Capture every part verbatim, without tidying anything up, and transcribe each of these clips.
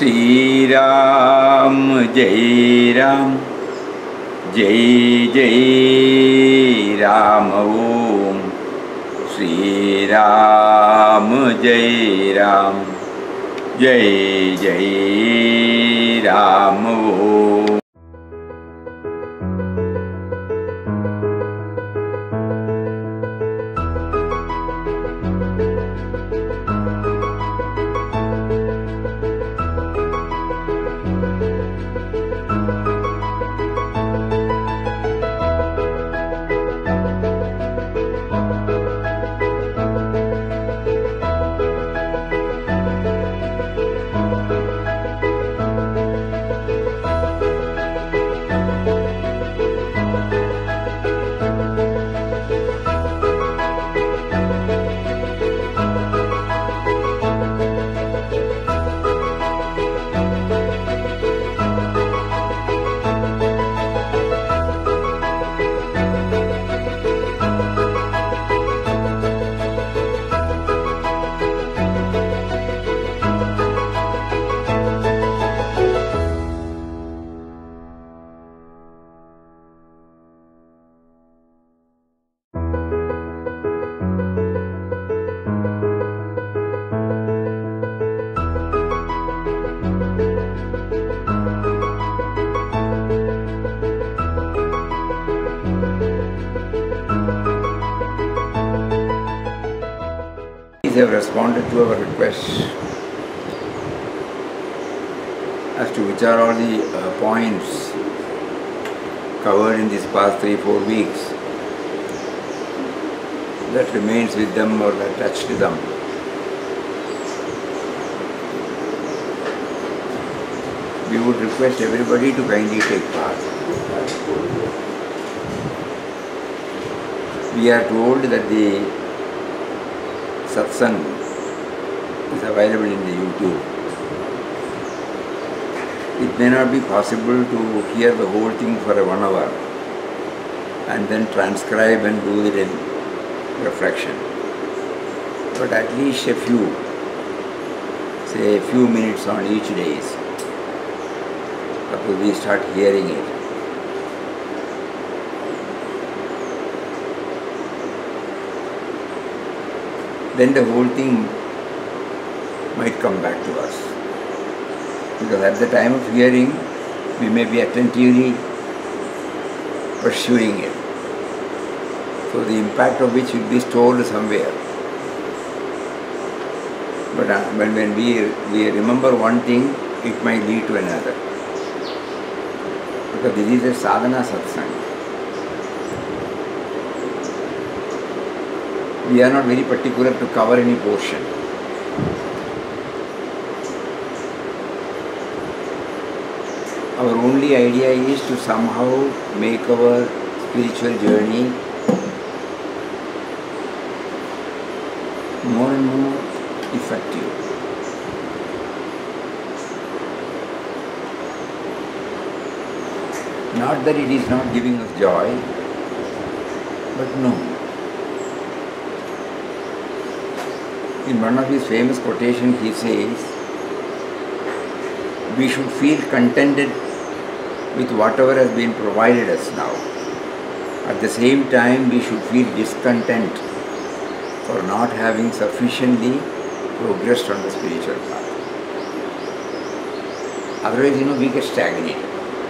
Shri Ram, Jai Ram, Jai Jai Ram Om. Shri Ram, Jai Ram, Jai Jai Ram Om. Have responded to our request as to which are all the uh, points covered in these past three four weeks that remains with them or that touched them. We would request everybody to kindly take part. We are told that the satsang is available in the YouTube. It may not be possible to hear the whole thing for a one hour and then transcribe and do it in reflection. But at least a few, say a few minutes on each day, suppose we start hearing it. Then the whole thing might come back to us. Because at the time of hearing, we may be attentively pursuing it. So the impact of which will be stored somewhere. But uh, when, when we, we remember one thing, it might lead to another. Because this is a sadhana satsang. We are not very particular to cover any portion. Our only idea is to somehow make our spiritual journey more and more effective. Not that it is not giving us joy, but no. In one of his famous quotations, he says, we should feel contented with whatever has been provided us now. At the same time, we should feel discontent for not having sufficiently progressed on the spiritual path. Otherwise, you know, we get stagnated.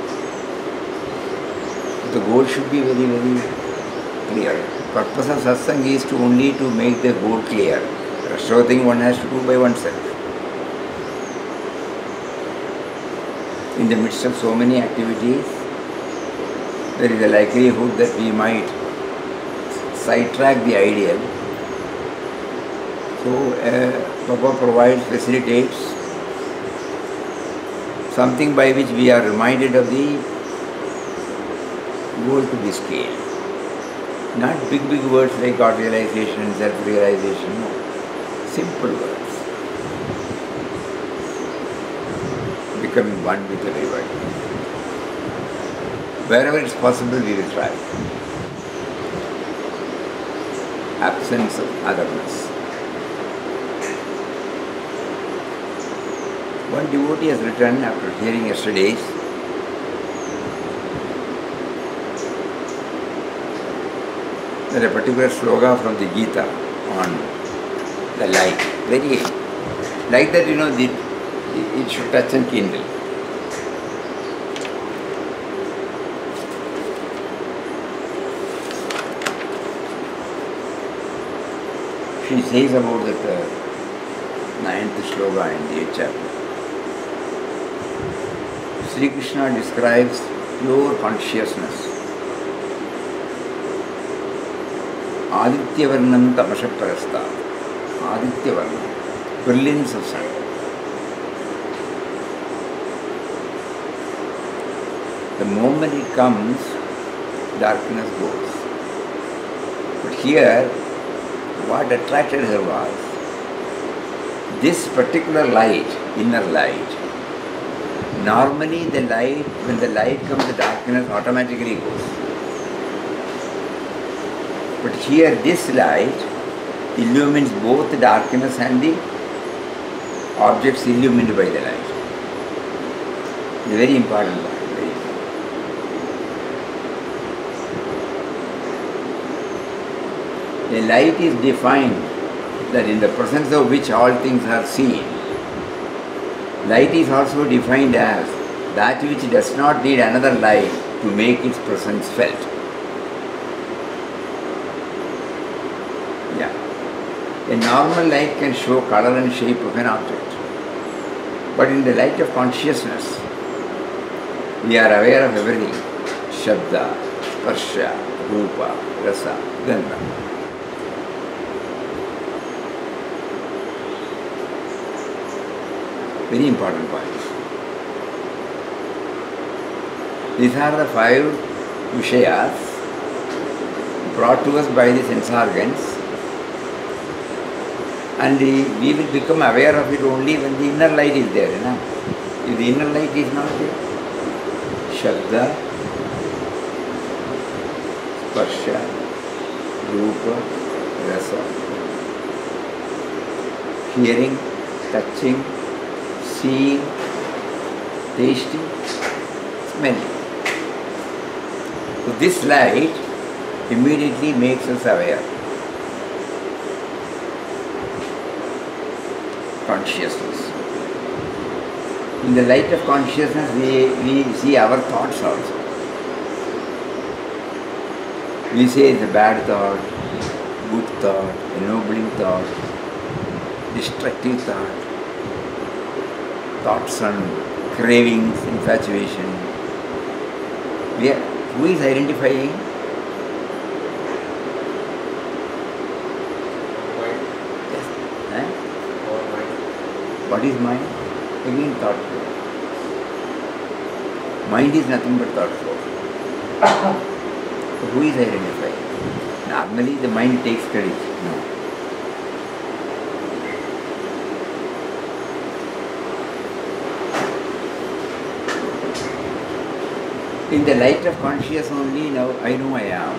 The goal should be very, very clear. The purpose of satsang is to only to make the goal clear. The rest of the thing one has to do by oneself. In the midst of so many activities, there is a likelihood that we might sidetrack the ideal. So, uh, Baba provides, facilitates something by which we are reminded of the goal to be scaled. Not big, big words like God realization, self-realization, no. Simple words. Becoming one with everybody. Wherever it's possible, we will try. Absence of otherness. One devotee has written after hearing yesterday's that a particular sloga from the Gita on the light, very like that, you know, the, it should touch and kindle. She says about that uh, ninth sloka in the eighth chapter. Sri Krishna describes pure consciousness. Aditya Varnam Tamasha Parasta. Aditya Varnam, brilliance of sun. The moment it comes, darkness goes. But here, what attracted her was this particular light, inner light. Normally the light, when the light comes, the darkness automatically goes. But here this light illumines both the darkness and the objects illumined by the light. It's a very important light. Very important. The light is defined that in the presence of which all things are seen. Light is also defined as that which does not need another light to make its presence felt. Yeah. A normal light can show color and shape of an object. But in the light of consciousness, we are aware of everything. Shabda, Sparsha, Rupa, Rasa, Gandha. Very important points. These are the five Vishayas brought to us by the sense organs, and the, we will become aware of it only when the inner light is there. You know? If the inner light is not there, Shabda, Sparsha, Rupa, Rasa, hearing, touching, seeing, tasting, smelling. So this light immediately makes us aware. Consciousness. In the light of consciousness, we, we see our thoughts also. We say it's a bad thought, good thought, ennobling thought, destructive thought. Thoughts on cravings, infatuation. We are, who is identifying? Mind. Yes. Eh? Or mind. What is mind? Again, thought flow. Mind is nothing but thought flow. So who is identifying? Normally the mind takes credit. No. In the light of consciousness only, now I know I am.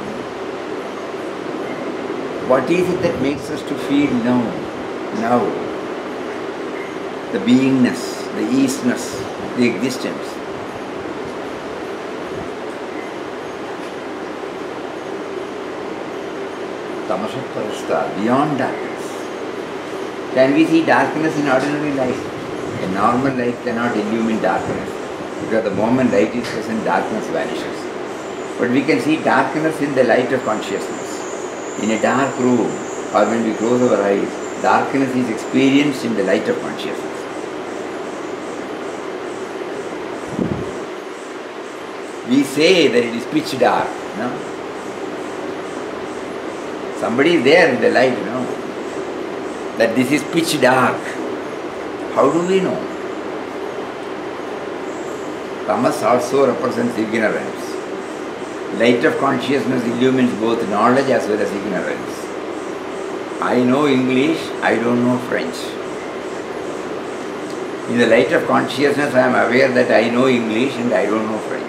What is it that makes us to feel now? Now. The beingness, the easiness, the existence. Tamasha Parasta, beyond darkness. Can we see darkness in ordinary life? A normal light cannot illumine darkness. Because the moment light is present, darkness vanishes. But we can see darkness in the light of consciousness. In a dark room, or when we close our eyes, darkness is experienced in the light of consciousness. We say that it is pitch dark, no? Somebody is there in the light, you know, that this is pitch dark. How do we know? Tamas also represents ignorance. Light of consciousness illumines both knowledge as well as ignorance. I know English, I don't know French. In the light of consciousness, I am aware that I know English and I don't know French.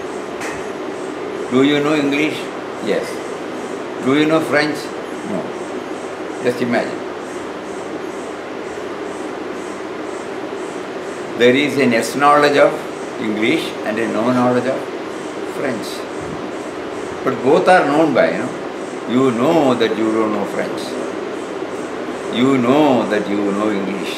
Do you know English? Yes. Do you know French? No. Just imagine. There is a yes knowledge of English and a no knowledge of French. But both are known by, you know. You know that you don't know French. You know that you know English.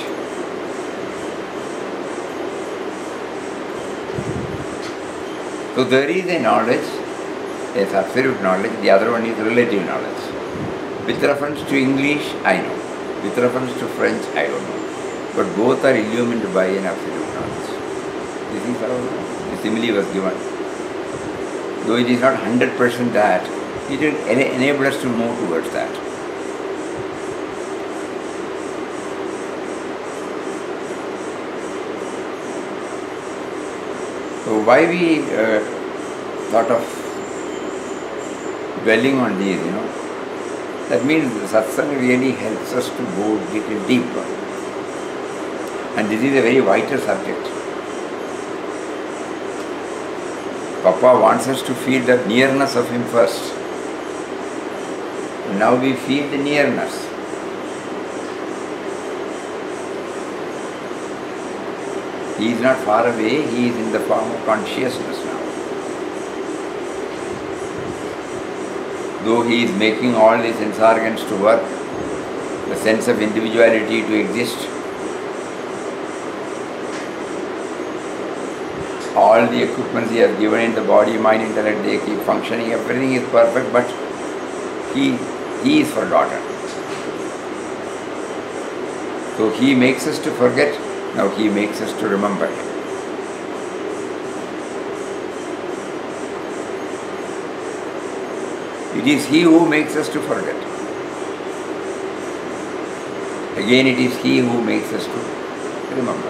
So there is a knowledge, there's absolute knowledge, the other one is relative knowledge. With reference to English, I know. With reference to French, I don't know. But both are illumined by an absolute knowledge. This is how the simile was given. Though it is not one hundred percent that, it will ena- enable us to move towards that. So why we uh, thought of dwelling on these, you know, that means the satsang really helps us to go a little deeper. And this is a very vital subject. Papa wants us to feel the nearness of him first. Now we feel the nearness. He is not far away, he is in the form of consciousness now. Though he is making all the sense organs to work, the sense of individuality to exist, all the equipments he has given in the body, mind, intellect, they keep functioning, everything is perfect, but he, he is forgotten. So he makes us to forget. Now he makes us to remember him. It is he who makes us to forget. Again, it is he who makes us to remember.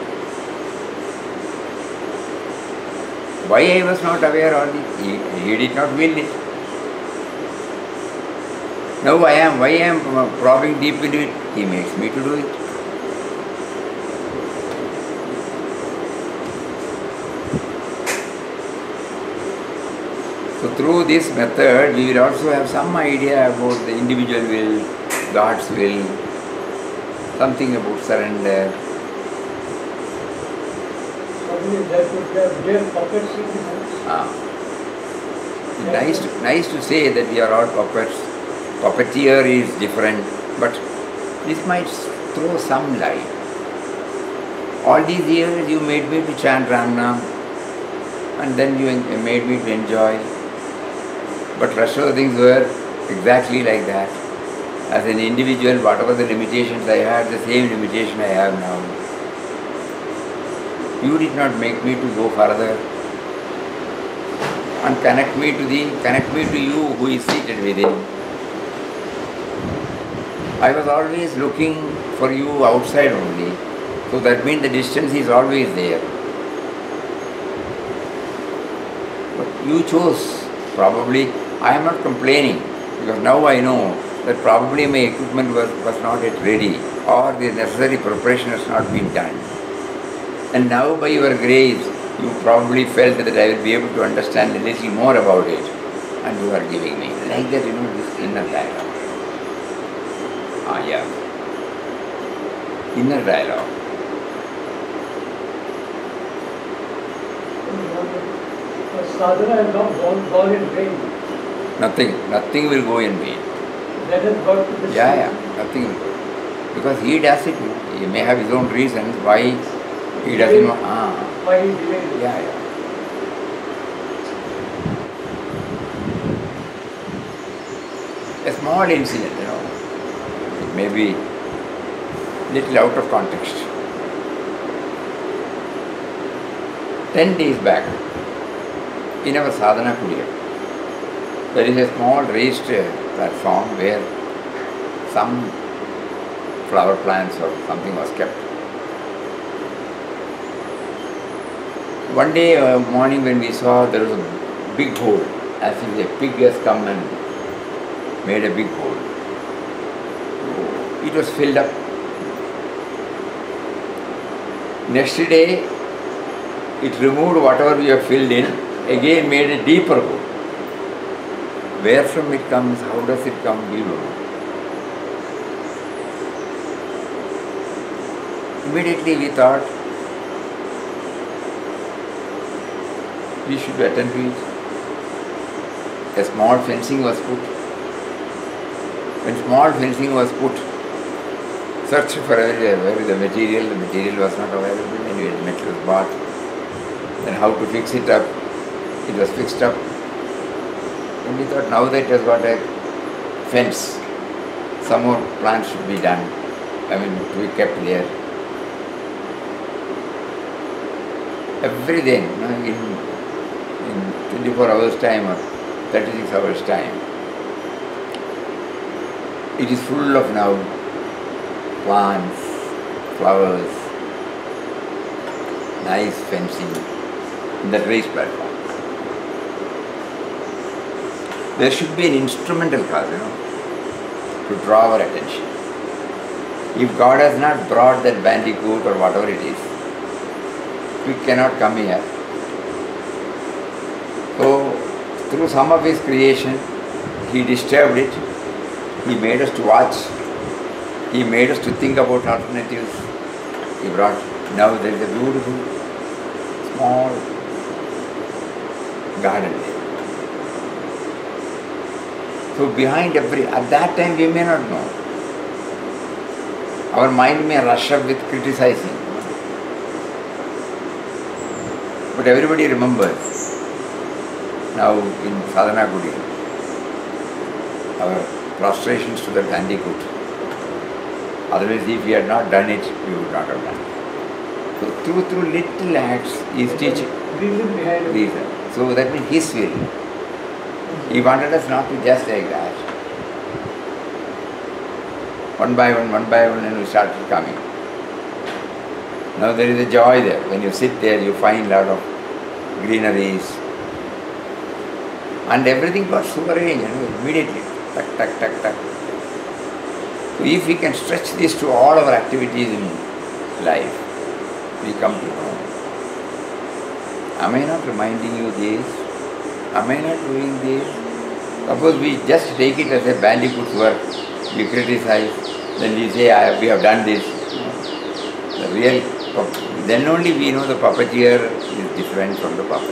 Why I was not aware of this? He, he did not will it. Now I am, why I am probing deep into it? He makes me to do it. So through this method, we will also have some idea about the individual will, God's will, something about surrender. Ah. It's nice to, nice to say that we are all puppets. Puppeteer is different, but this might throw some light. All these years you made me to chant Ram Nam, and then you made me to enjoy. But rest of the things were exactly like that. As an individual, whatever the limitations I had, the same limitation I have now. You did not make me to go further and connect me to the connect me to you who is seated within. I was always looking for you outside only. So that means the distance is always there. But you chose, probably. I am not complaining, because now I know that probably my equipment was, was not yet ready, or the necessary preparation has not been done. And now by your grace, you probably felt that I will be able to understand a little more about it, and you are giving me. Like that, you know, this inner dialogue. Ah, yeah. Inner dialogue. Sadhana is not gone, gone in vain. Nothing, nothing will go in vain. That has got to be Yeah, yeah, nothing will go. Because he does it. He may have his own reasons why he doesn't know. Ah. Why he delayed. Yeah, yeah. A small incident, you know, it may be little out of context. Ten days back, in our sadhana kudiya, there is a small raised platform where some flower plants or something was kept. One day uh, morning when we saw, there was a big hole, as if a pig has come and made a big hole. It was filled up. Next day, it removed whatever we have filled in, again made a deeper hole. Where from it comes, how does it come, we don't know. Immediately we thought we should attend to it. A small fencing was put. When small fencing was put, searched for everywhere where the material, the material was not available, and the metal was bought. Then how to fix it up? It was fixed up. And we thought now that it has got a fence, some more plants should be done. I mean, to be kept there. Every day, you know, in, in twenty-four hours time or thirty-six hours time, it is full of now plants, flowers, nice fencing in that raised platform. There should be an instrumental cause, you know, to draw our attention. If God has not brought that bandicoot or whatever it is, we cannot come here. So, through some of His creation, He disturbed it, He made us to watch, He made us to think about alternatives. He brought, now there is a beautiful, small garden there. So behind every, at that time we may not know. Our mind may rush up with criticizing. But everybody remembers. Now in Sadhana Gudi, our prostrations to the bandicoot. Otherwise, if we had not done it, we would not have done it. So through, through little acts, He is teaching. Reason behind it. Reason. So that means His will. He wanted us not to just like that. One by one, one by one, and we started coming. Now there is a joy there. When you sit there, you find a lot of greeneries. And everything got super arranged, you know, immediately. Tuck, tuck, tuck, tuck. So if we can stretch this to all our activities in life, we come to know. Am I not reminding you this? Am I not doing this? Suppose we just take it as a bandicoot's work, we criticize, then we say, I, we have done this. The real, then only we know the puppeteer is different from the puppet.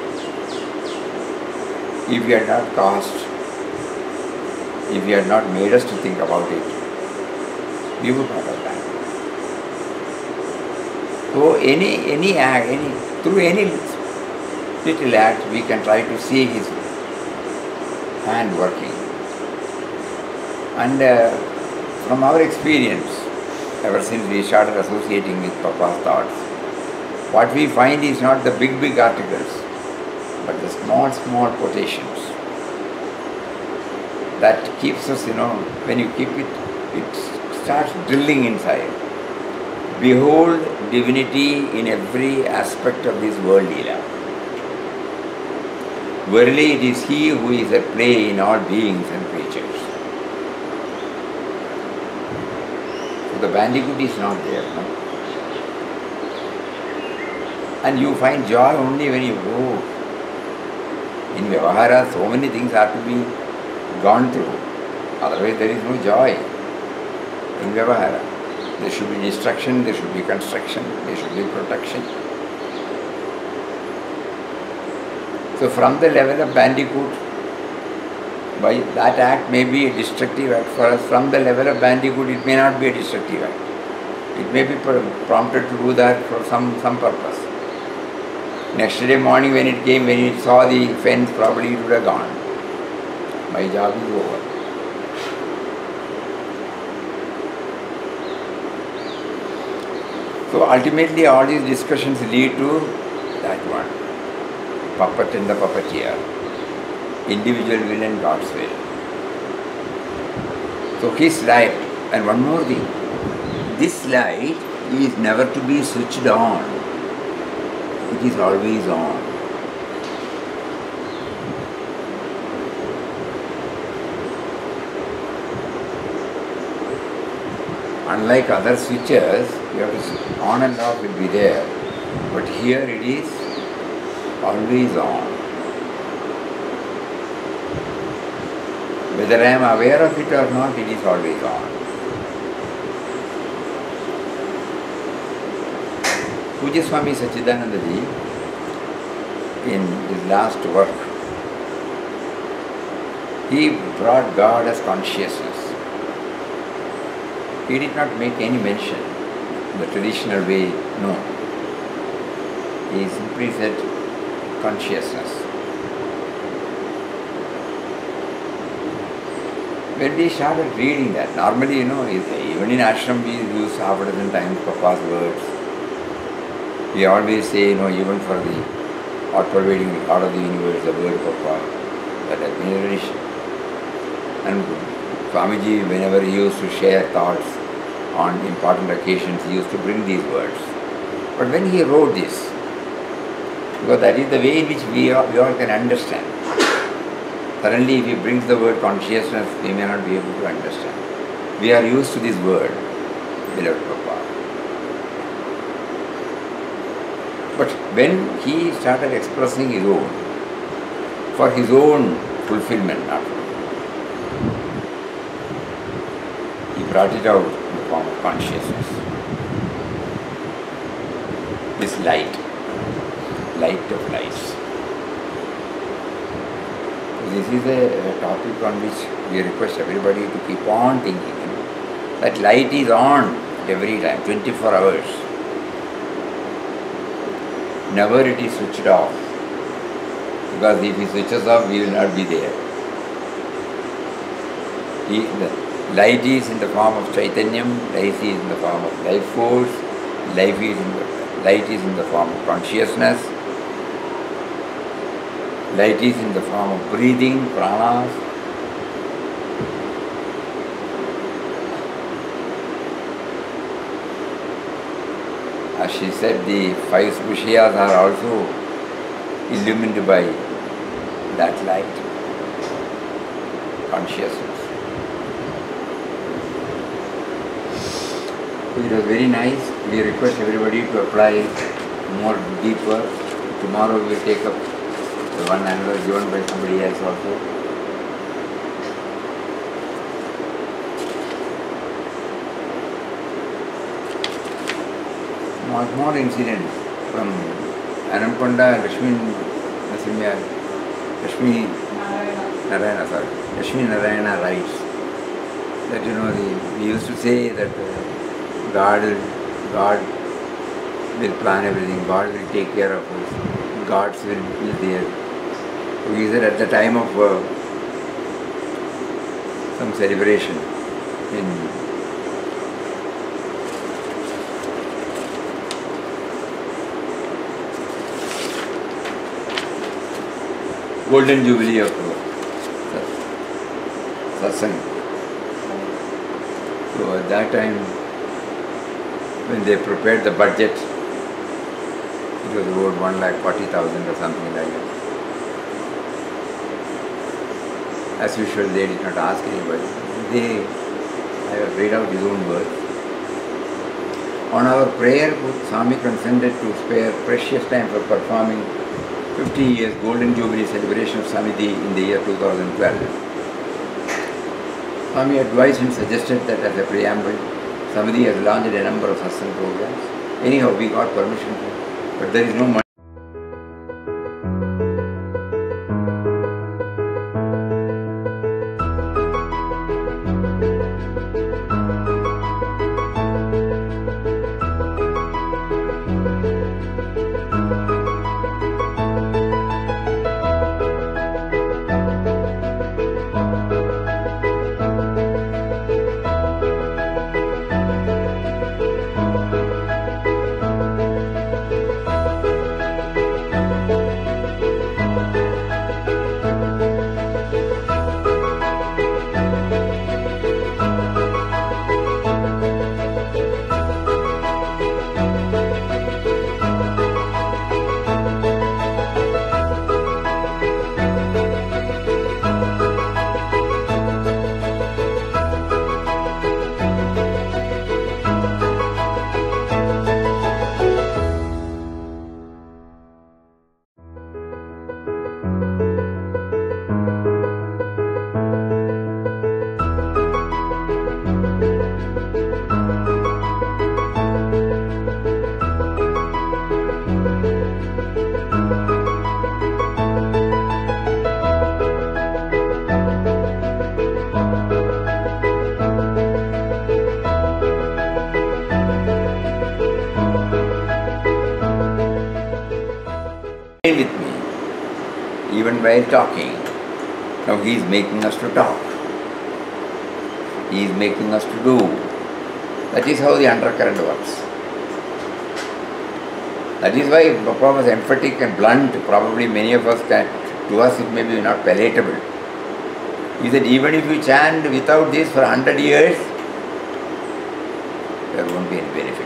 If we had not caused, if we had not made us to think about it, we would not have done. So any, any act, any, through any little act, we can try to see His hand working. And uh, from our experience, ever since we started associating with Papa's thoughts, what we find is not the big, big articles, but the small, small quotations. That keeps us, you know, when you keep it, it starts drilling inside. Behold divinity in every aspect of this world, Leela. Verily it is He who is at play in all beings and creatures. So the bandicoot is not there. No? And you find joy only when you go. In Vyavahara, so many things have to be gone through. Otherwise there is no joy in Vyavahara. There should be destruction, there should be construction, there should be protection. So from the level of bandicoot, by that act may be a destructive act for us. From the level of bandicoot, it may not be a destructive act. It may be prompted to do that for some, some purpose. Next day morning when it came, when it saw the fence, probably it would have gone. My job is over. So ultimately all these discussions lead to that one. Puppet and the puppeteer. Individual will and God's will. So His light, and one more thing, this light is never to be switched on. It is always on. Unlike other switches, you have to on and off will be there. But here it is always on. Whether I am aware of it or not, it is always on. Pujya Swami Sachidananda Ji, in his last work, he brought God as consciousness. He did not make any mention in the traditional way, no. He simply said consciousness. When we started reading that, normally, you know, even in ashram we use half a dozen times Papa's words. We always say, you know, even for the all-pervading God of the universe, the word Papa, that has been a tradition. And Swamiji, whenever he used to share thoughts on important occasions, he used to bring these words. But when he wrote this, because that is the way in which we all, we all can understand. Suddenly, if he brings the word consciousness, we may not be able to understand. We are used to this word, beloved Papa. But when he started expressing his own, for his own fulfillment, not for he brought it out in the form of consciousness. This light, light of lights. This is a, a topic on which we request everybody to keep on thinking. You know, that light is on at every time, twenty-four hours. Never it is switched off. Because if he switches off, we will not be there. He, the light is in the form of Chaitanyam, light is in the form of life force, life is in the, light is in the form of consciousness, light is in the form of breathing, pranas. As she said, the five Vishayas are also illumined by that light, consciousness. It was very nice. We request everybody to apply more deeper. Tomorrow we will take up the one another given by somebody else also. One more incident from Anamkonda, Lakshmi Nasimya, Lakshmi Narayana, sorry, Lakshmi Narayana writes that, you know, the, we used to say that uh, God will, God will plan everything, God will take care of us, God's will be there. So he said at the time of uh, some celebration in Golden Jubilee of Satsang. So at that time, when they prepared the budget, it was about one lakh forty thousand or something like that. As usual, they did not ask anybody. They uh, read out his own words. On our prayer, Swami consented to spare precious time for performing fifty years Golden Jubilee celebration of Samiti in the year two thousand twelve. Swami advised and suggested that as a preamble, Samiti has launched a number of satsang programs. Anyhow, we got permission to, but there is no money. even while talking. Now he is making us to talk. He is making us to do. That is how the undercurrent works. That is why Papa was emphatic and blunt. Probably many of us can, to us it may be not palatable. He said, even if you chant without this for a hundred years, there won't be any benefit.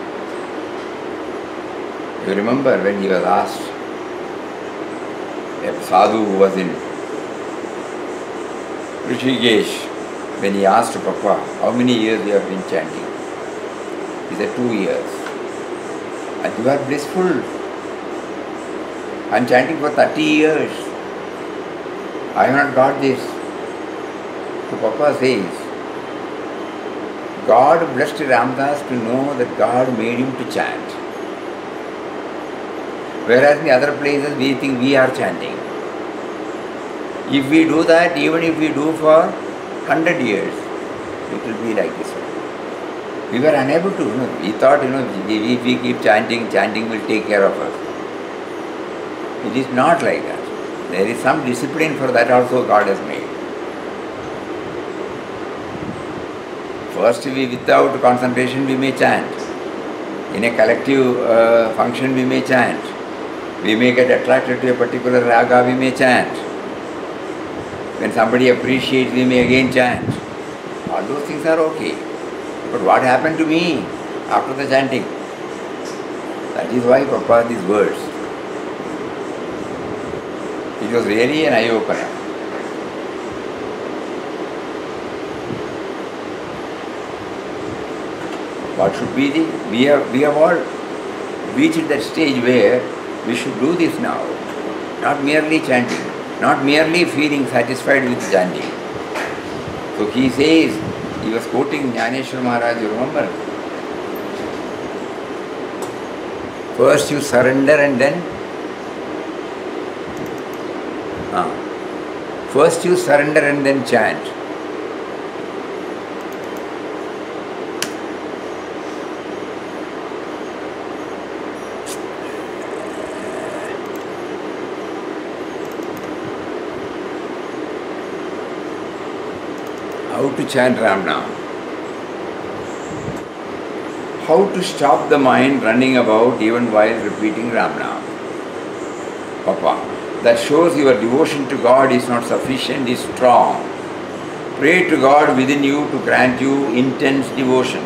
You remember when he was asked, a sadhu who was in Rishikesh, when he asked Papa, how many years you have been chanting? He said, two years. And you are blissful. I am chanting for thirty years. I have not got this. So Papa says, God blessed Ramdas to know that God made him to chant. Whereas in the other places we think we are chanting. If we do that, even if we do for hundred years, it will be like this one. We were unable to, you know, we thought, you know, if we keep chanting, chanting will take care of us. It is not like that. There is some discipline for that also God has made. First, we without concentration we may chant. In a collective uh, function we may chant. We may get attracted to a particular raga, we may chant. When somebody appreciates, we may again chant. All those things are okay. But what happened to me after the chanting? That is why Papa these words. It was really an eye-opener. What should be the... We have, we have all reached that stage where we should do this now. Not merely chanting. Not merely feeling satisfied with chanting. So he says, he was quoting Jnaneshwar Maharaj, you remember? First you surrender and then... Ah. First you surrender and then chant. How to chant Ram Naam. How to stop the mind running about even while repeating Ram Naam. Papa, that shows your devotion to God is not sufficient, is strong. Pray to God within you to grant you intense devotion.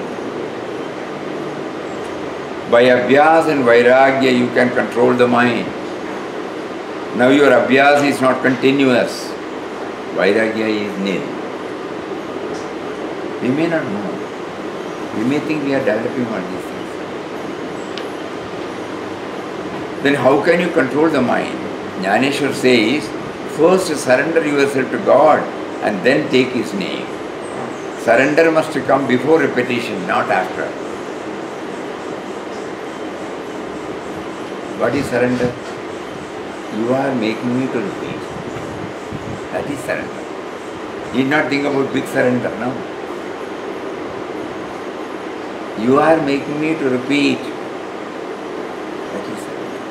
By Abhyas and Vairagya you can control the mind. Now your Abhyas is not continuous. Vairagya is nil. We may not know. We may think we are developing all these things. Then how can you control the mind? Jnaneshwar says, first surrender yourself to God and then take His name. Surrender must come before repetition, not after. What is surrender? You are making me to repeat. That is surrender. You need not think about big surrender, no. You are making me to repeat. That is surrender.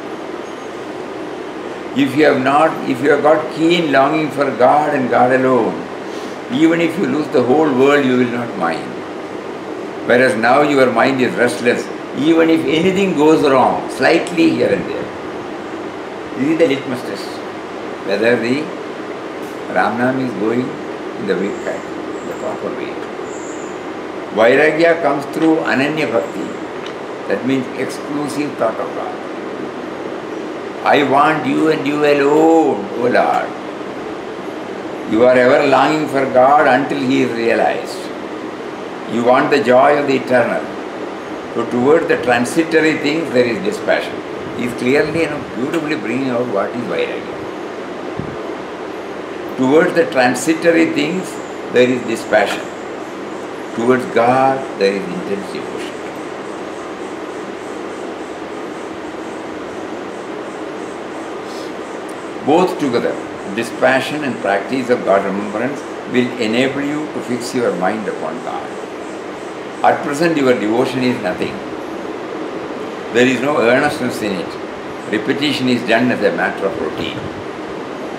If you have not, if you have got keen longing for God and God alone, even if you lose the whole world, you will not mind. Whereas now your mind is restless, even if anything goes wrong, slightly here and there. This is the litmus test. Whether the Ram Naam is going in the way, the proper way. Vairagya comes through Ananya Bhakti. That means exclusive thought of God. I want you and you alone, O Lord. You are ever longing for God until He is realized. You want the joy of the eternal. So towards the transitory things there is dispassion. He is clearly, you know, beautifully bringing out what is Vairagya. Towards the transitory things there is dispassion. Towards God there is intense devotion. Both together, dispassion and practice of God remembrance will enable you to fix your mind upon God. At present your devotion is nothing. There is no earnestness in it. Repetition is done as a matter of routine.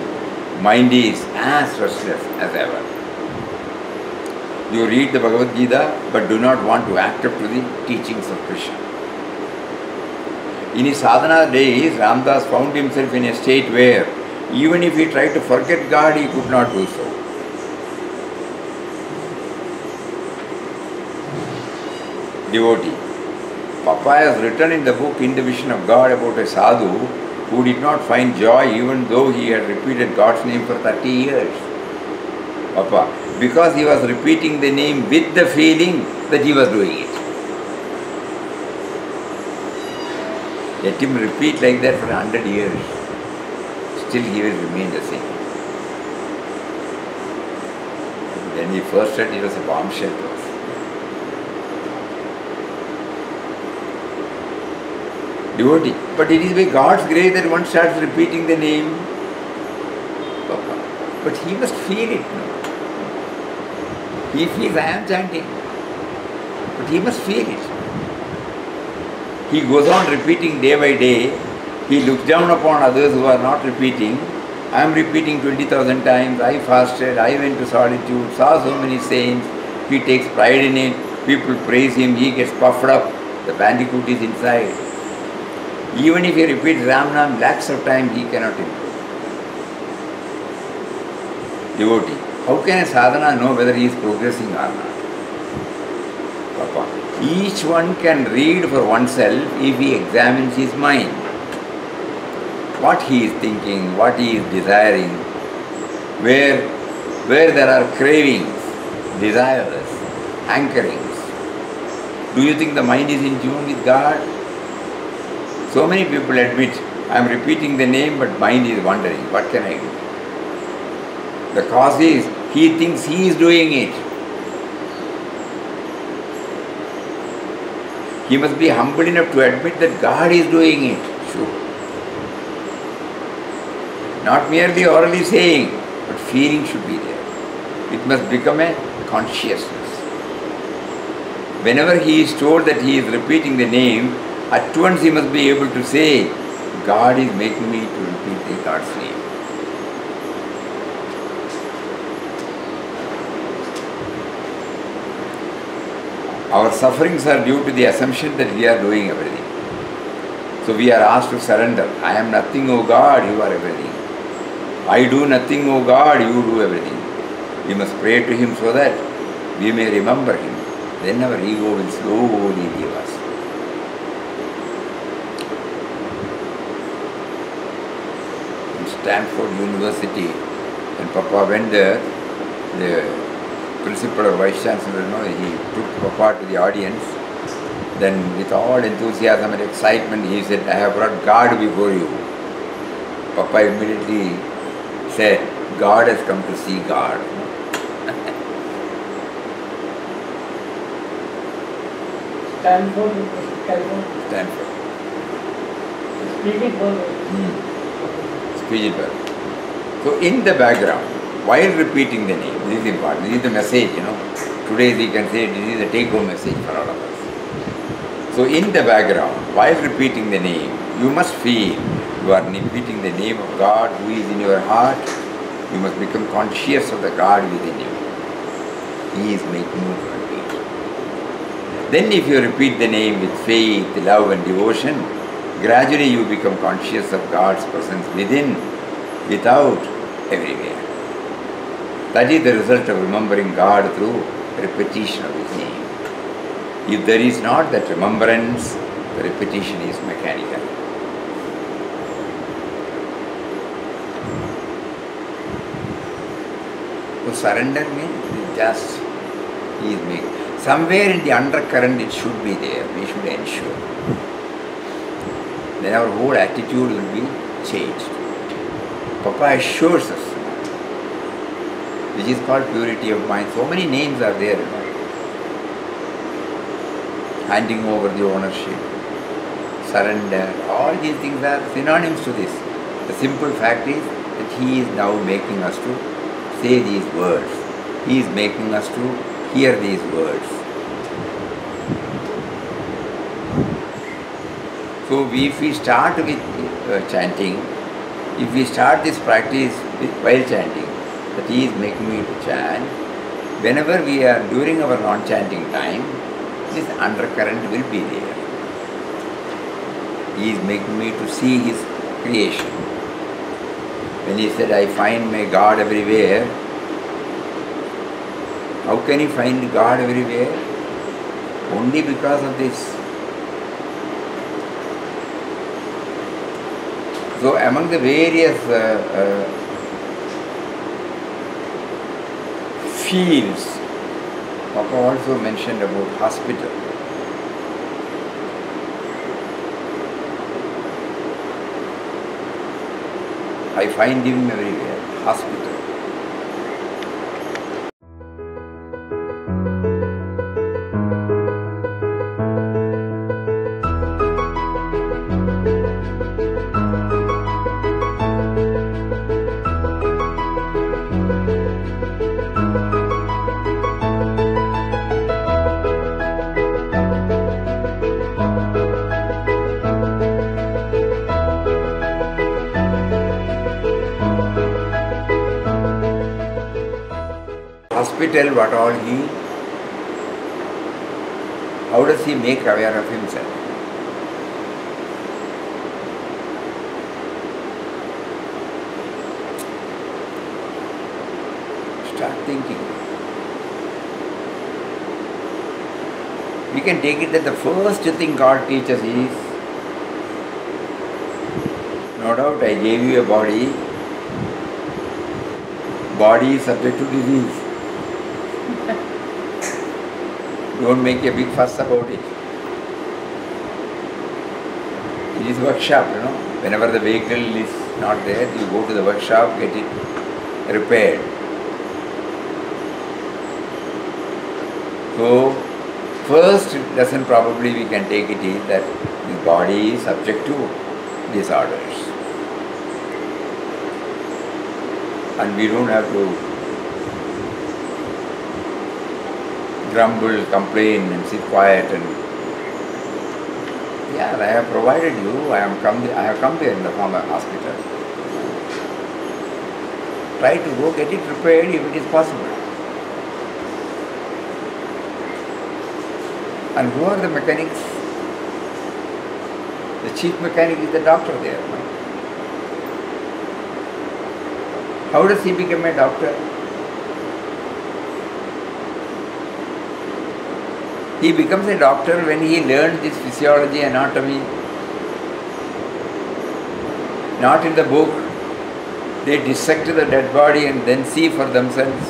mind is as restless as ever. You read the Bhagavad Gita but do not want to act up to the teachings of Krishna. In his sadhana days, Ramdas found himself in a state where even if he tried to forget God, he could not do so. Devotee. Papa has written in the book In the Vision of God about a sadhu who did not find joy even though he had repeated God's name for thirty years. Papa, because he was repeating the name with the feeling that he was doing it. Let him repeat like that for a hundred years. Still he will remain the same. When he first said it was a bombshell to us. Devotee. But it is by God's grace that one starts repeating the name. Papa. But he must feel it. No? He feels I am chanting. But he must feel it. He goes on repeating day by day. He looks down upon others who are not repeating. I am repeating twenty thousand times. I fasted. I went to solitude. Saw so many saints. He takes pride in it. People praise him. He gets puffed up. The bandicoot is inside. Even if he repeats Ram Nam lakhs of times, he cannot improve. Devotee. How can a sadhana know whether he is progressing or not? Papa. Each one can read for oneself if he examines his mind. What he is thinking, what he is desiring, where, where there are cravings, desires, anchorings. Do you think the mind is in tune with God? So many people admit, I am repeating the name but mind is wandering. What can I do? The cause is, he thinks he is doing it. He must be humble enough to admit that God is doing it. Sure. Not merely orally saying, but feeling should be there. It must become a consciousness. Whenever he is told that he is repeating the name, at once he must be able to say, God is making me to repeat the God's name. Our sufferings are due to the assumption that we are doing everything. So we are asked to surrender. I am nothing, O God, you are everything. I do nothing, O God, you do everything. We must pray to him so that we may remember him. Then our ego will slowly leave us. In Stanford University, when Papa went there, the principal or vice chancellor, you know, he took Papa to the audience. Then with all enthusiasm and excitement, he said, I have brought God before you. Papa immediately said, God has come to see God. Stanford, California. Stanford. Speaking for Hmm. Speech well. So in the background, while repeating the name, this is important, this is the message, you know. Today we can say this is a take-home message for all of us. So in the background, while repeating the name, you must feel you are repeating the name of God who is in your heart. You must become conscious of the God within you. He is making you to repeat. Then if you repeat the name with faith, love and devotion, gradually you become conscious of God's presence within, without, everywhere. That is the result of remembering God through repetition of His name. If there is not that remembrance, the repetition is mechanical. To surrender means just He is making. Somewhere in the undercurrent it should be there. We should ensure. Then our whole attitude will be changed. Papa assures us, which is called purity of mind. So many names are there, you know. Handing over the ownership, surrender, all these things are synonyms to this. The simple fact is that He is now making us to say these words. He is making us to hear these words. So if we start with uh, chanting, If we start this practice while chanting, that he is making me to chant, whenever we are during our non-chanting time, this undercurrent will be there. He is making me to see his creation. When he said, I find my God everywhere, how can he find God everywhere? Only because of this. So among the various uh, uh, fields, Papa also mentioned about hospital. I find him everywhere, hospital. Hospital, what all he, how does he make aware of himself? Start thinking. We can take it that the first thing God teaches is, no doubt I gave you a body, body is subject to disease. Don't make a big fuss about it. It is workshop, you know. Whenever the vehicle is not there, you go to the workshop, get it repaired. So, first lesson probably we can take it is that the body is subject to disorders. And we don't have to grumble, complain and sit quiet and yeah, I have provided you, I am come I have come there in the form of hospital. Try to go get it repaired if it is possible. And who are the mechanics? The chief mechanic is the doctor there. No? How does he become a doctor? He becomes a doctor when he learns this physiology, anatomy, not in the book. They dissect the dead body and then see for themselves.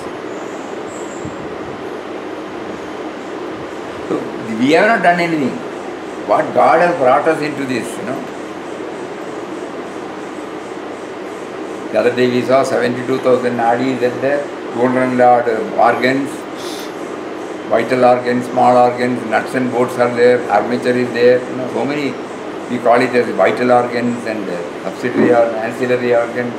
So we have not done anything. What God has brought us into this, you know. The other day we saw seventy-two thousand nadis and the two hundred odd organs. Vital organs, small organs, nuts and bolts are there, armature is there, you know, so many, we call it as vital organs and uh, subsidiary or ancillary organs,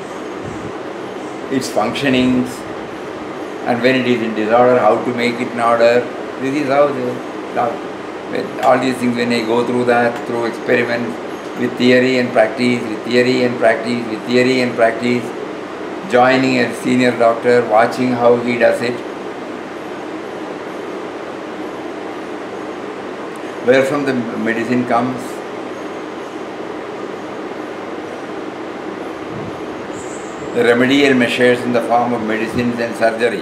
its functionings, and when it is in disorder, how to make it in order. This is how the, all these things, when I go through that, through experiments, with theory and practice, with theory and practice, with theory and practice, joining a senior doctor, watching how he does it, where from the medicine comes. The remedial measures in the form of medicines and surgery.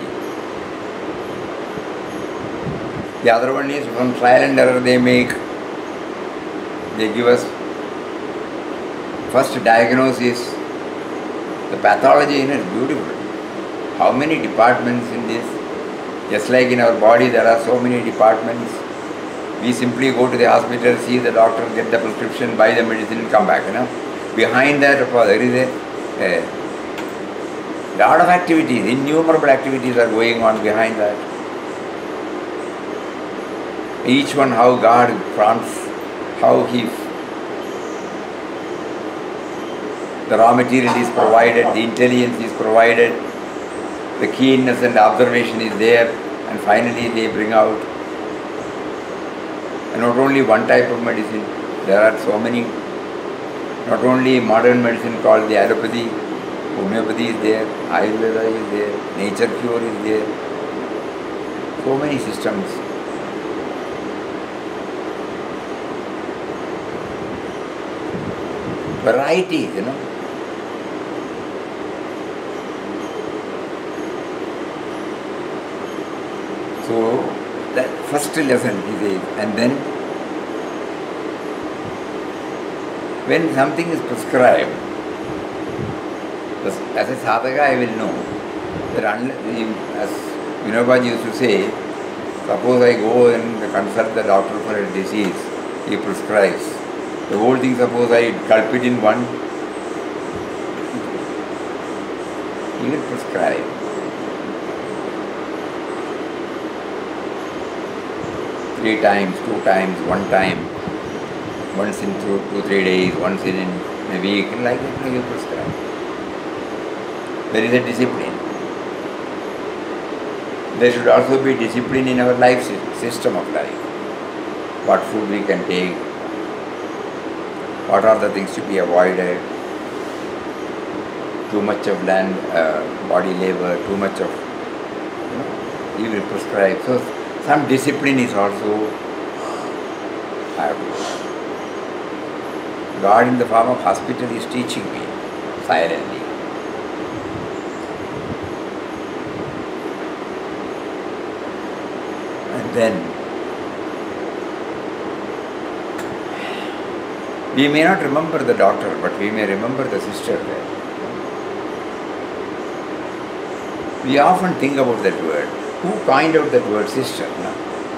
The other one is from trial and error they make. They give us first diagnosis. The pathology in it is beautiful. How many departments in this? Just like in our body there are so many departments. We simply go to the hospital, see the doctor, get the prescription, buy the medicine and come back, you know. Behind that, there is a, a lot of activities, innumerable activities are going on behind that. Each one how God prompts, how He, the raw material is provided, the intelligence is provided, the keenness and observation is there, and finally they bring out. And not only one type of medicine, there are so many Not only modern medicine called the allopathy, homeopathy is there, Ayurveda is there, nature cure is there. So many systems. Varieties, you know. So that first lesson is it, and then when something is prescribed, as a sadhaka I will know that unless, as Vinobaji used to say, suppose I go and consult the doctor for a disease, he prescribes. The whole thing, suppose I gulp it in one, he will prescribe. Three times, two times, one time, once in two, two three days, once in a week, like that he will prescribe. There is a discipline. There should also be discipline in our life system of life. What food we can take, what are the things to be avoided, too much of land, uh, body labor, too much of, you know, he will prescribe. So some discipline is also have to. God in the form of hospital is teaching me silently. And then we may not remember the doctor, but we may remember the sister there. We often think about that word. Who coined out that word sister? No?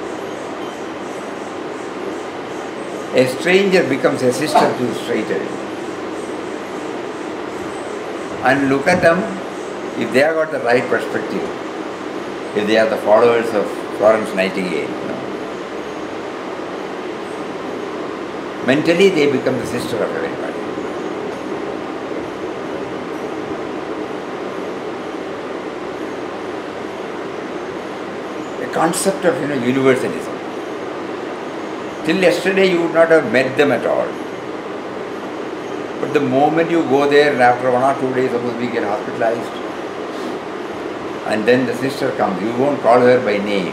A stranger becomes a sister to straight away. And look at them, if they have got the right perspective, if they are the followers of Florence Nightingale, you know, mentally they become the sister of everybody. A concept of, you know, universalism. Till yesterday you would not have met them at all. But the moment you go there and after one or two days, suppose we get hospitalized, and then the sister comes, you won't call her by name.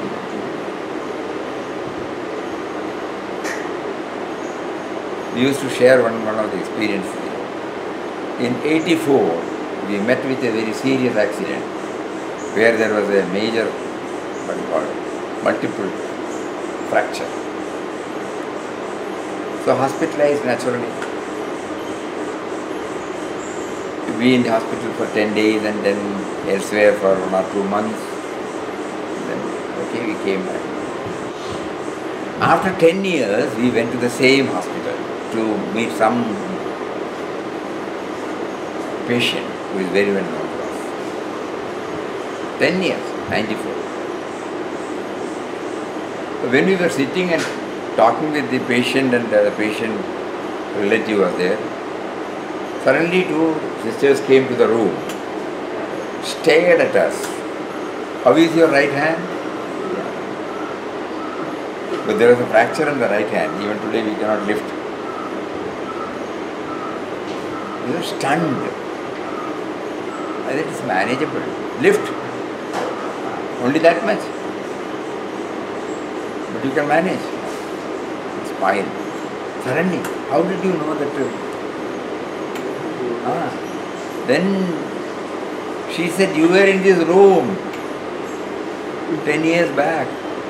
We used to share one, one of the experiences. In eighty-four, we met with a very serious accident where there was a major, what do you call it, multiple fracture. So hospitalized naturally. To be in the hospital for ten days and then elsewhere for one or two months. And then, okay, we came back. After ten years, we went to the same hospital to meet some patient who is very well known to us. Ten years, ninety-four. So when we were sitting and talking with the patient and the patient relative was there, suddenly two sisters came to the room, stared at us. How is your right hand? But there was a fracture in the right hand. Even today we cannot lift. We were stunned. I said, it's manageable. Lift. Only that much. But you can manage. It's fine. Suddenly, how did you know that? Ah. Then she said, you were in this room ten years back.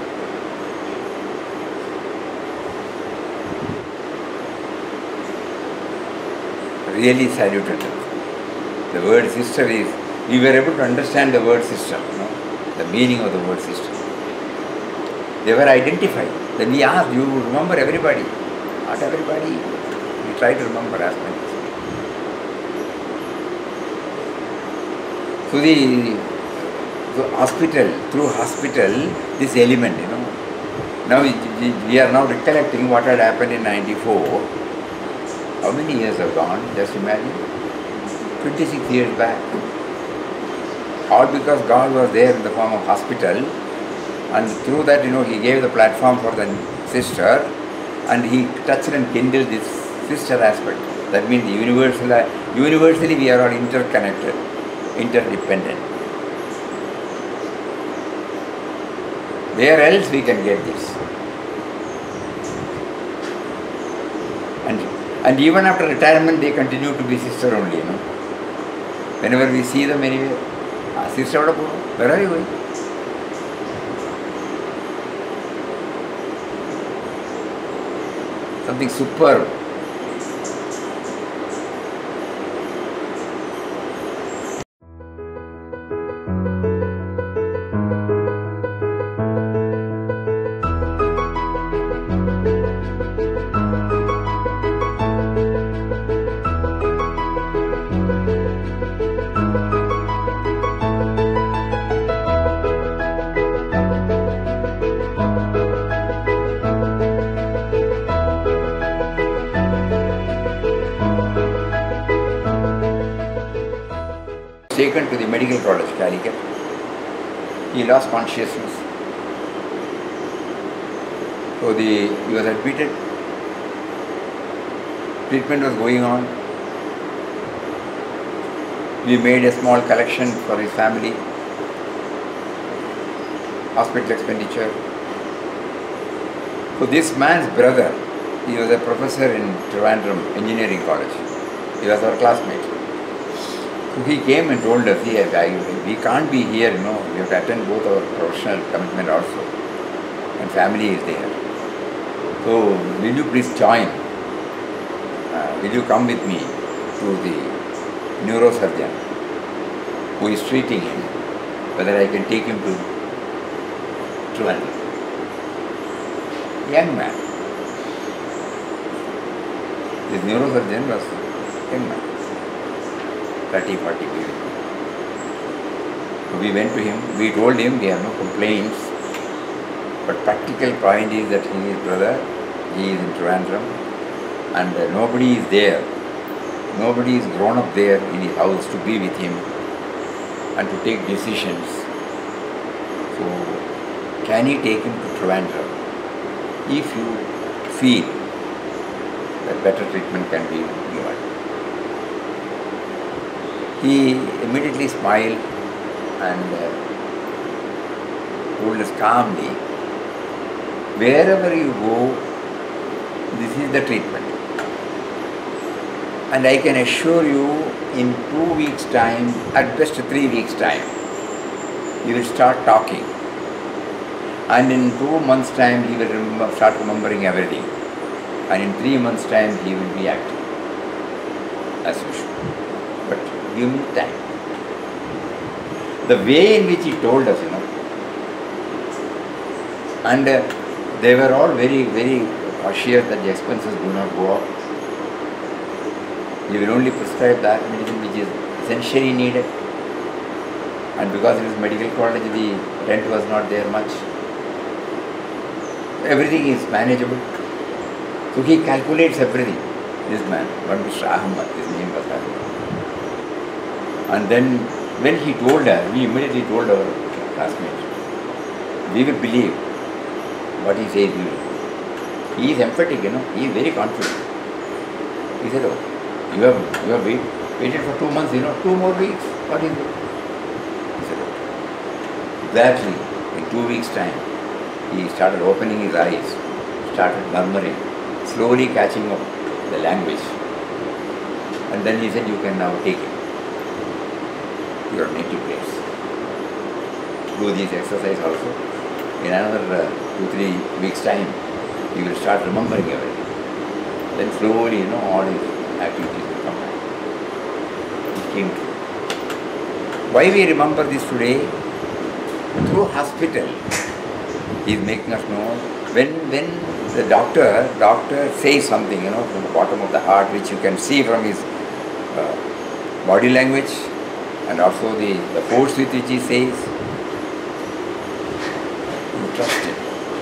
Really saluted them. The word sister is, we were able to understand the word sister, you know, the meaning of the word sister. They were identified. Then we asked, you remember everybody? Not everybody. We try to remember as many. So the so hospital, through hospital, this element, you know. Now we, we are now recollecting what had happened in ninety-four. How many years have gone? Just imagine. twenty-six years back. All because God was there in the form of hospital, and through that, you know, He gave the platform for the sister, and He touched and kindled this sister aspect. That means universal, universally we are all interconnected, interdependent. Where else we can get this? And, and even after retirement they continue to be sister only, you know. Whenever we see them anywhere, ah, sister, where are you going? Something superb. Taken to the medical college, Calicut. He lost consciousness. So the, he was admitted. Treatment was going on. We made a small collection for his family. Hospital expenditure. So this man's brother, he was a professor in Trivandrum Engineering College. He was our classmate. So he came and told us, "Hey, I, we can't be here, you know, we have to attend both our professional commitment also, and family is there. So will you please join? Uh, will you come with me to the neurosurgeon who is treating him, whether I can take him to Trivandrum?" Young man. This neurosurgeon was young man. thirty, forty people. So we went to him, we told him we have no complaints, but practical point is that he is brother, he is in Trivandrum, and uh, nobody is there, nobody is grown up there in his house to be with him and to take decisions. So can he take him to Trivandrum if you feel that better treatment can be given? He immediately smiled and uh, told us calmly, wherever you go, this is the treatment. And I can assure you, in two weeks' time, at best three weeks' time, you will start talking. And in two months' time, he will remember, start remembering everything. And in three months' time, he will be active, as usual. But give me time. The way in which he told us, you know, and uh, they were all very, very cautious that the expenses do not go up. He will only prescribe that medicine which is essentially needed. And because it is medical college, the rent was not there much. Everything is manageable. So he calculates everything. This man, one Mister Ahmad, his name was Ahmad. And then when he told us, we immediately told our classmates, we will believe what he says we will. He is emphatic, you know, he is very confident. He said, oh, you have, you have wait, waited for two months, you know, two more weeks, what is it? He said, okay. Exactly, in two weeks' time, he started opening his eyes, started murmuring, slowly catching up the language. And then he said, you can now take it to your native place. Do this exercise also. In another uh, two, three weeks' time, you will start remembering everything. Then slowly, you know, all his activities will come back. It came true. Why we remember this today? Through hospital, he is making us know. When when the doctor doctor says something, you know, from the bottom of the heart, which you can see from his uh, body language, and also the, the force with which he says, you trust him.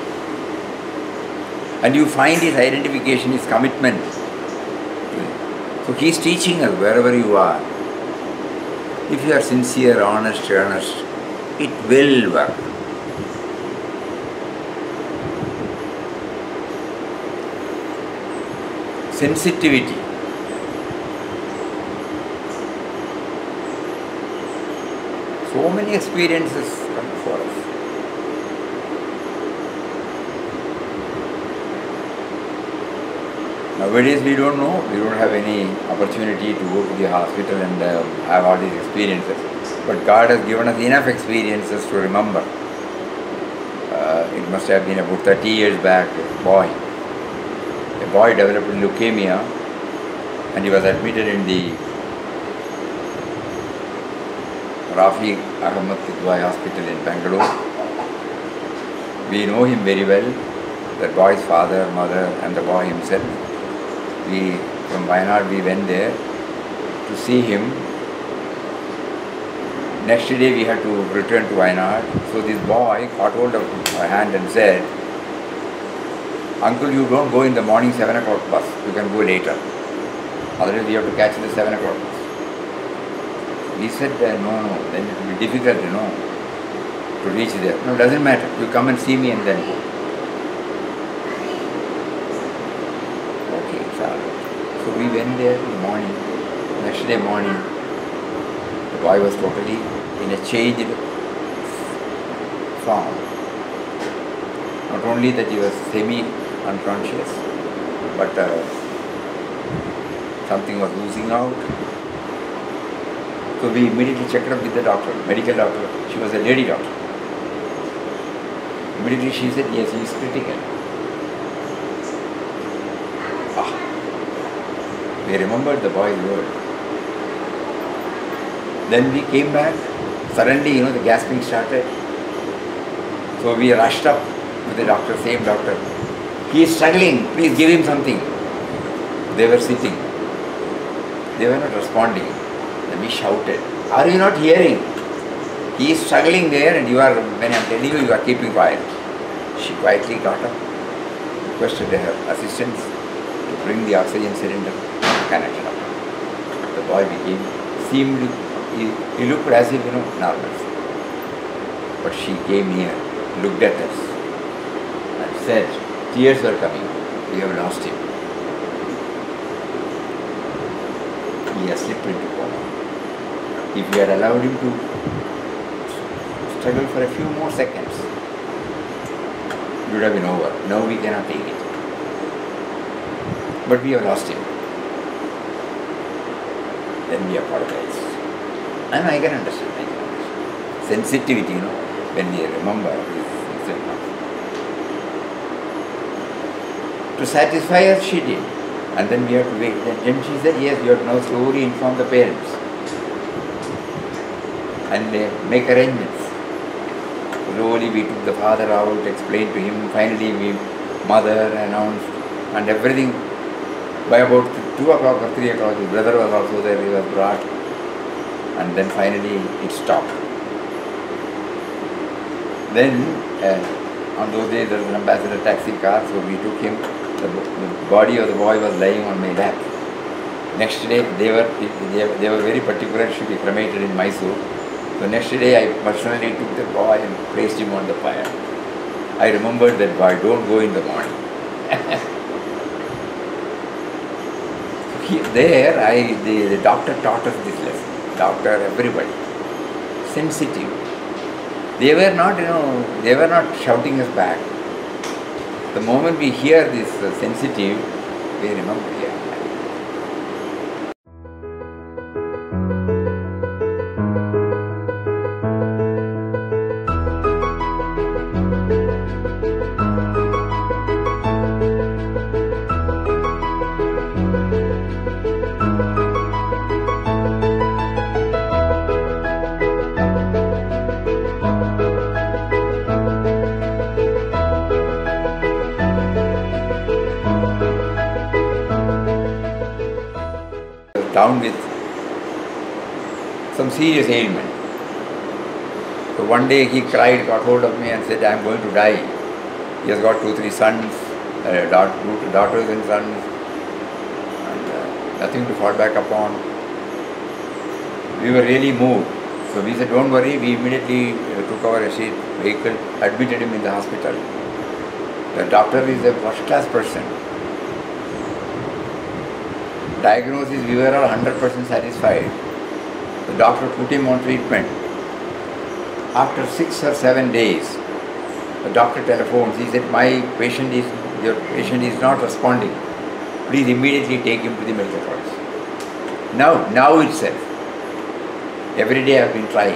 And you find his identification, his commitment. So he is teaching us wherever you are. If you are sincere, honest, earnest, it will work. Sensitivity. many experiences come before us. Nowadays we don't know, we don't have any opportunity to go to the hospital and uh, have all these experiences. But God has given us enough experiences to remember. Uh, it must have been about thirty years back, a boy. A boy developed leukemia and he was admitted in the Rafi Ahmad Kidwai Hospital in Bangalore. We know him very well, the boy's father, mother and the boy himself. We, from Wayanad, we went there to see him. Next day we had to return to Wayanad. So this boy caught hold of my hand and said, "Uncle, you don't go in the morning seven o'clock bus, you can go later. Otherwise we have to catch the seven o'clock bus." We said, uh, no, no, then it will be difficult, you know, to reach there. No, doesn't matter, you come and see me and then go. So we went there in the morning. Next day morning, the boy was totally in a changed form. Not only that he was semi-unconscious, but uh, something was oozing out. So we immediately checked up with the doctor, medical doctor. She was a lady doctor. Immediately she said, yes, he is critical. We remembered the boy's word. Then we came back. Suddenly, you know, the gasping started. So we rushed up to the doctor, same doctor. He is struggling, please give him something. They were sitting. They were not responding. Then we shouted, "Are you not hearing? He is struggling there and you are, when I am telling you, you are keeping quiet." She quietly got up, requested her assistants to bring the oxygen cylinder. Connected up. The boy became, seemed, he, he looked as if, you know, normal. But she came here, looked at us and said, tears were coming, we have lost him. He has slipped into coma. If we had allowed him to struggle for a few more seconds, it would have been over. Now we cannot take it. But we have lost him. Then we apologize. And I can understand, I can understand. Sensitivity, you know, when we remember is enough. To satisfy us, she did. And then we have to wait. Then she said, yes, you have to now slowly inform the parents. And uh, make arrangements. Slowly we took the father out, explained to him. Finally, we, mother announced, and everything. By about two o'clock or three o'clock, his brother was also there, he was brought, and then finally it stopped. Then, uh, on those days there was an ambassador taxi car, so we took him, the, the body of the boy was lying on my lap. Next day, they were, they, they were very particular, it should be cremated in Mysore. So next day I personally took the boy and placed him on the fire. I remembered that boy, don't go in the morning. There, I, the, the doctor taught us this lesson. Doctor, everybody. Sensitive. They were not, you know, they were not shouting us back. The moment we hear this uh, sensitive, we remember, yeah. Down with some serious ailment. So one day he cried, got hold of me and said, I am going to die. He has got two, three sons, uh, daughters and sons, and uh, nothing to fall back upon. We were really moved. So we said, don't worry, we immediately uh, took our estate vehicle, admitted him in the hospital. The doctor is a first-class person. Diagnosis, we were all one hundred percent satisfied. The doctor put him on treatment. After six or seven days, the doctor telephones. He said, my patient is, your patient is not responding. Please immediately take him to the medical college. Now, now itself. Every day I have been trying.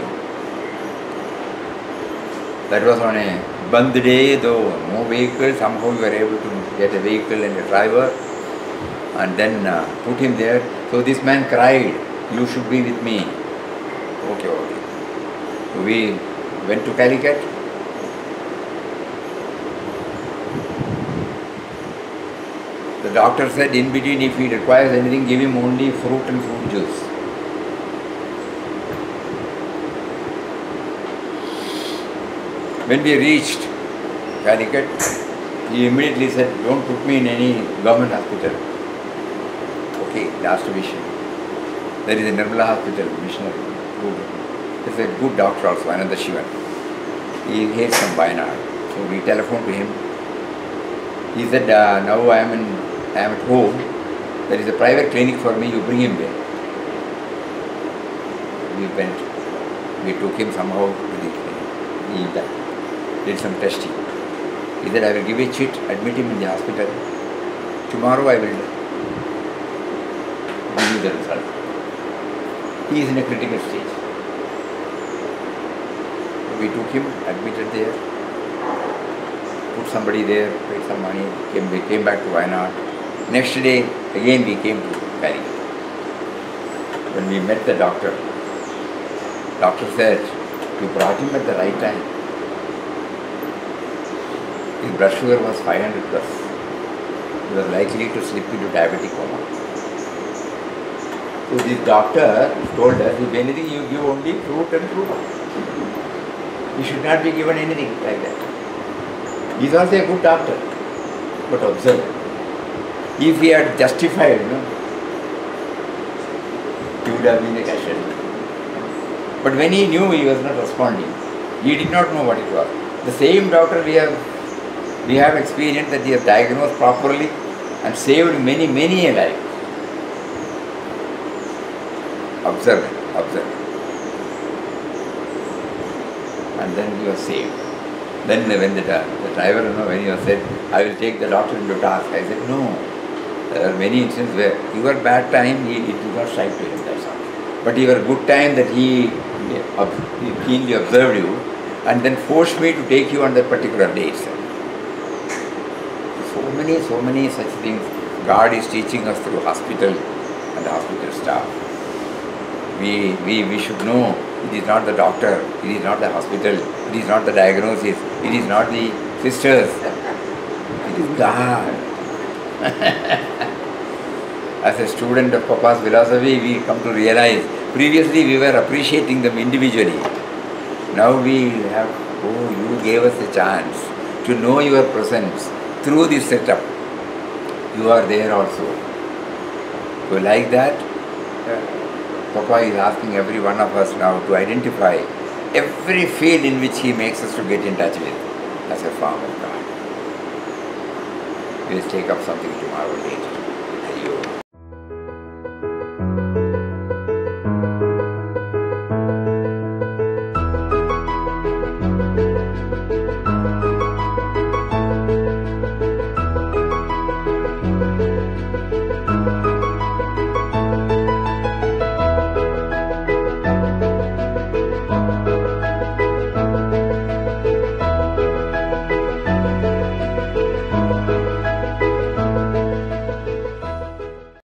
That was on a Bandh day, though no vehicle. Somehow we were able to get a vehicle and a driver and then uh, put him there. So this man cried, you should be with me. Okay, okay. So we went to Calicut. The doctor said in between if he requires anything, give him only fruit and fruit juice. When we reached Calicut, he immediately said, don't put me in any government hospital. Okay, last vision. There is a Nirmala hospital, missionary. There is a good doctor also, Ananda Shivan. He hails from Wayanad. So we telephoned to him. He said, uh, now I am, in, I am at home. There is a private clinic for me, you bring him there. We went. We took him somehow to the clinic. He died. Did some testing. He said, I will give a chit, admit him in the hospital. Tomorrow I will give you the result. He is in a critical stage. We took him, admitted there, put somebody there, paid some money, came, we came back to Wayanad. Next day, again we came to Calicut. When we met the doctor, doctor said, you brought him at the right time. His blood sugar was five hundred plus. He was likely to slip into diabetic coma. So this doctor told us, if anything you give only fruit and fruit. You should not be given anything like that. He is also a good doctor. But observe, if he had justified, you know, he would have been a casualty. But when he knew he was not responding, he did not know what it was. The same doctor we have We have experienced that he has diagnosed properly and saved many, many a life. Observe it, observe it. And then he was saved. Then when the, the driver, you know, when he was said, I will take the doctor into task, I said, no. There are many instances where your bad time, he, it did not strike to him, that's all. But your good time that he, he keenly observed you and then forced me to take you on that particular day itself. So many, so many such things God is teaching us through hospital and the hospital staff. We, we, we should know it is not the doctor, it is not the hospital, it is not the diagnosis, it is not the sisters, it is God. As a student of Papa's philosophy, we come to realize, previously we were appreciating them individually. Now we have, oh, you gave us a chance to know your presence. Through this setup, you are there also. So like that, uh, Papa is asking every one of us now to identify every field in which he makes us to get in touch with as a form of God. We will take up something tomorrow later.